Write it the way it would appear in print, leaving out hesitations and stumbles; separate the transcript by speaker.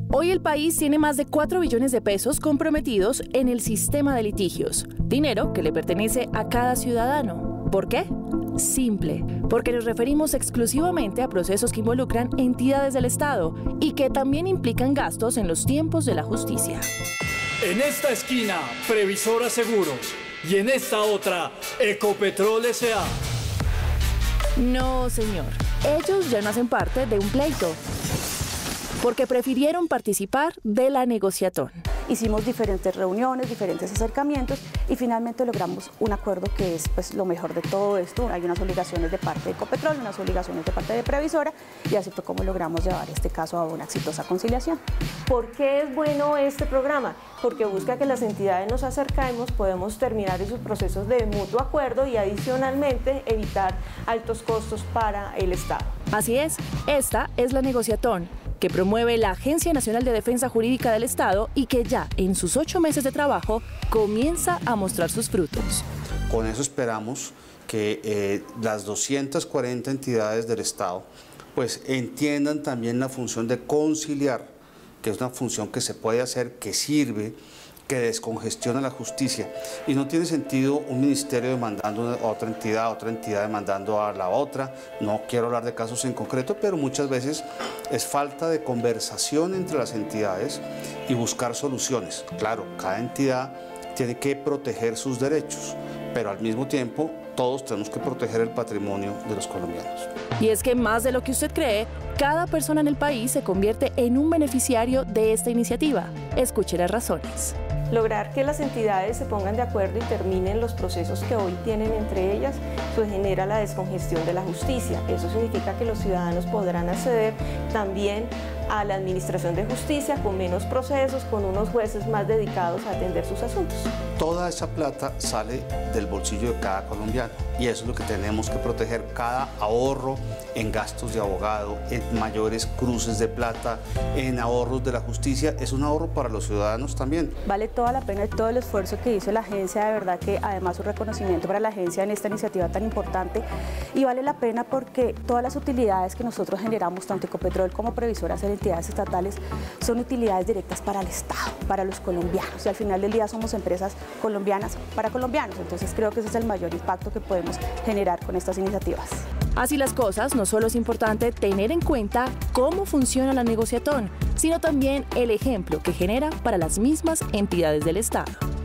Speaker 1: Hoy el país tiene más de 4 billones de pesos comprometidos en el sistema de litigios, dinero que le pertenece a cada ciudadano. ¿Por qué? Simple, porque nos referimos exclusivamente a procesos que involucran entidades del Estado y que también implican gastos en los tiempos de la justicia.
Speaker 2: En esta esquina, Previsora Seguros, y en esta otra, Ecopetrol S.A.
Speaker 1: No, señor. Ellos ya no hacen parte de un pleito, porque prefirieron participar de la negociatón.
Speaker 3: Hicimos diferentes reuniones, diferentes acercamientos y finalmente logramos un acuerdo que es pues, lo mejor de todo esto. Hay unas obligaciones de parte de Ecopetrol, unas obligaciones de parte de Previsora y así fue como logramos llevar este caso a una exitosa conciliación.
Speaker 4: ¿Por qué es bueno este programa? Porque busca que las entidades nos acerquemos, podemos terminar esos procesos de mutuo acuerdo y adicionalmente evitar altos costos para el Estado.
Speaker 1: Así es, esta es la negociatón, que promueve la Agencia Nacional de Defensa Jurídica del Estado y que ya en sus 8 meses de trabajo comienza a mostrar sus frutos.
Speaker 5: Con eso esperamos que las 240 entidades del Estado pues entiendan también la función de conciliar, que es una función que se puede hacer, que sirve, que descongestiona la justicia. Y no tiene sentido un ministerio demandando a otra entidad demandando a la otra. No quiero hablar de casos en concreto, pero muchas veces es falta de conversación entre las entidades y buscar soluciones. Claro, cada entidad tiene que proteger sus derechos, pero al mismo tiempo todos tenemos que proteger el patrimonio de los colombianos.
Speaker 1: Y es que más de lo que usted cree, cada persona en el país se convierte en un beneficiario de esta iniciativa. Escuche las razones.
Speaker 4: Lograr que las entidades se pongan de acuerdo y terminen los procesos que hoy tienen entre ellas, pues genera la descongestión de la justicia. Eso significa que los ciudadanos podrán acceder también a la administración de justicia con menos procesos, con unos jueces más dedicados a atender sus asuntos.
Speaker 5: Toda esa plata sale del bolsillo de cada colombiano y eso es lo que tenemos que proteger, cada ahorro en gastos de abogado, en mayores cruces de plata, en ahorros de la justicia, es un ahorro para los ciudadanos también.
Speaker 3: Vale toda la pena todo el esfuerzo que hizo la agencia, de verdad que además un reconocimiento para la agencia en esta iniciativa tan importante y vale la pena porque todas las utilidades que nosotros generamos, tanto Ecopetrol como Previsoras en entidades estatales, son utilidades directas para el Estado, para los colombianos y al final del día somos empresas colombianas para colombianos, entonces creo que ese es el mayor impacto que podemos generar con estas iniciativas.
Speaker 1: Así las cosas, no solo es importante tener en cuenta cómo funciona la negociatón, sino también el ejemplo que genera para las mismas entidades del Estado.